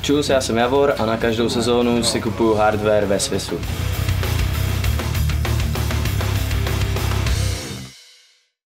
Čus, já jsem Javor a na každou sezónu si kupuju hardware ve SWISu.